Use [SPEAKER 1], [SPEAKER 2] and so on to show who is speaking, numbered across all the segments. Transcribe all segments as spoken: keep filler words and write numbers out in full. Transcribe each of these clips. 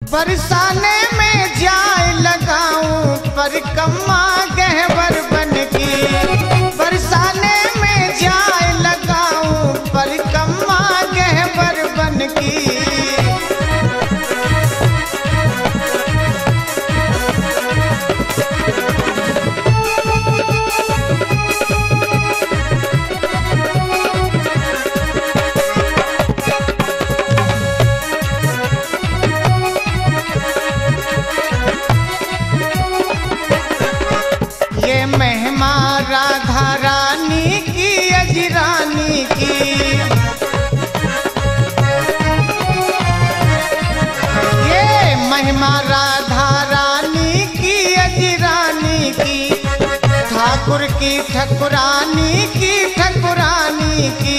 [SPEAKER 1] बरसाने में जाए लगाऊं परिक्रमा गहवर बन की। बरसाने में जाए लगाऊं परिक्रमा गहवर बन की। महिमा राधा रानी की अजरानी की। ये महिमा राधा रानी की अजरानी की। ठाकुर की ठकुरानी की ठकुरानी की।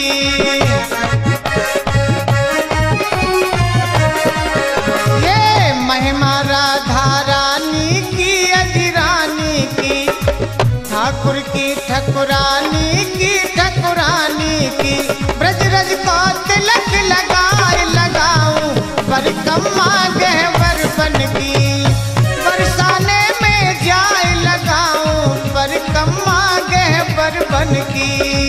[SPEAKER 1] ये महिमा राधा रानी की अजरानी की। ठाकुर की ठकुरानी की ठकुरानी की। ब्रज रज को तिलक लगाए लगाऊं परिक्रमा गहवर बन की। बरसाने में जाए लगाऊं परिक्रमा गहवर बन की।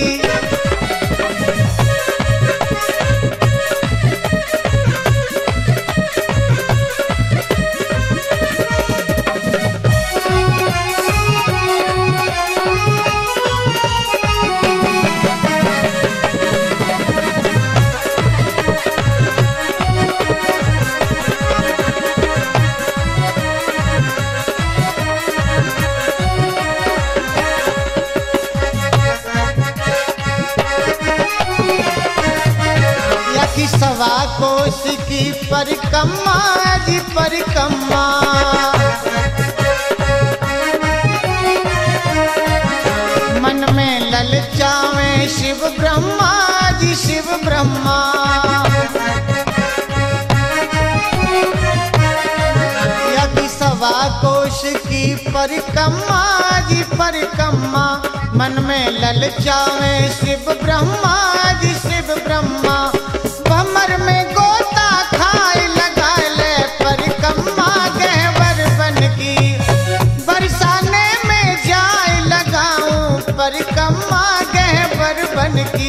[SPEAKER 1] सवा कोश की परिक्रमा जी परिक्रमा। मन में ललचावे शिव ब्रह्मा जी शिव ब्रह्मा। यदि सवा कोश की परिक्रमा जी परिक्रमा। मन में ललचावे शिव ब्रह्मा जी शिव ब्रह्मा। भमर में गोता खाए लगा ले परिक्रमा गहवर बन की। बरसाने में जाए लगाऊं परिक्रमा गहवर बन की।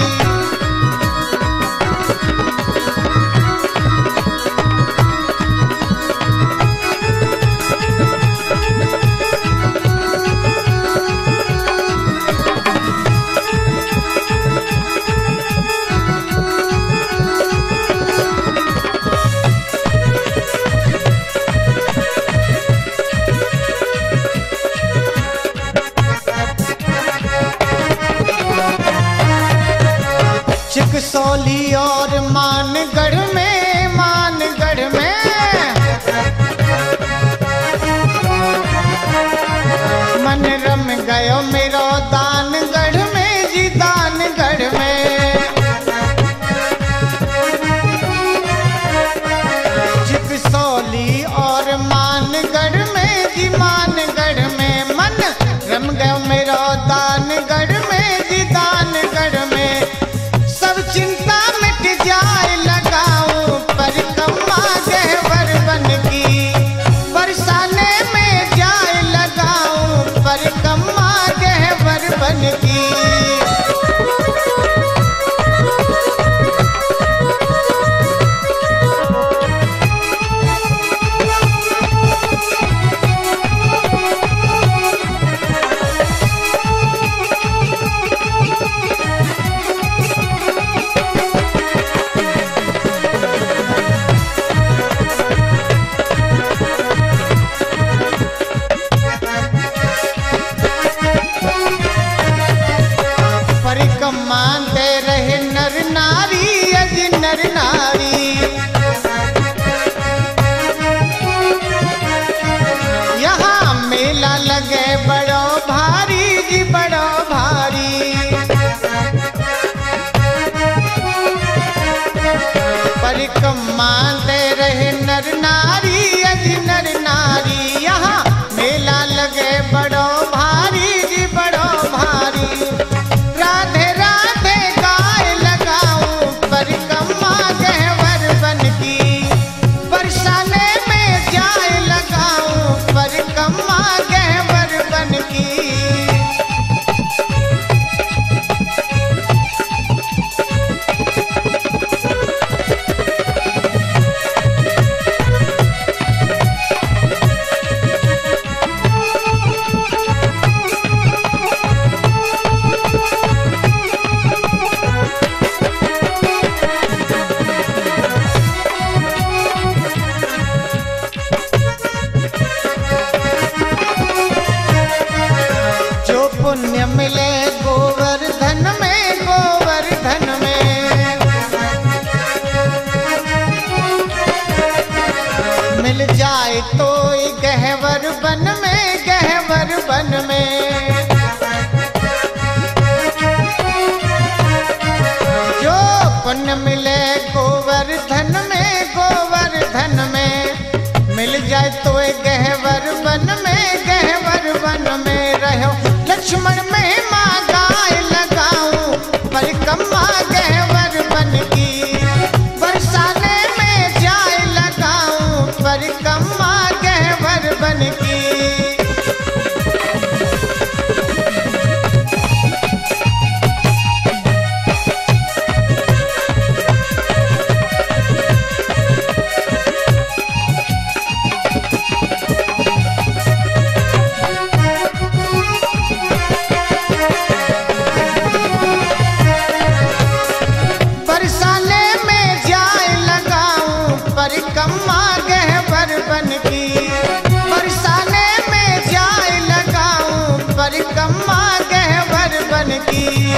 [SPEAKER 1] चिकसौली और मानगढ़ में मानगढ़ में। मन रम गयो मेरो दानगढ़ में जी दानगढ़ में। चिकसौली और मानगढ़ में जी मानगढ़ में। मन रम गयो मेरो दानगढ़ में जी दानगढ़ में। चिंता मिट जाए लगाऊं परिक्रमा गहवर बन की। बरसाने में जाए लगाऊं परिक्रमा गहवर बन की। मानते रहे नर नारी अज नर नारी। यहाँ मेला लगे बड़ो भारी जी बड़ो भारी। परिक्रमा मानते रहे नर नारी अज नर नारी। यहाँ मेला लगे बड़ो भारी जी बड़ो भारी। राधे राधे गाय लगाऊं परिक्रमा गहवर बन की। बरसाने मिल जाए तो गहवर वन में, गहवर वन में रहो। लक्ष्मण में माँ गाय लगाऊं परिक्रमा गहवर वन की, बरसाने में जाय लगाऊं परिक्रमा गहवर वन की। परिक्रमा गहवर वन की, बरसाने में जाय लगाऊं परिक्रमा गहवर वन की।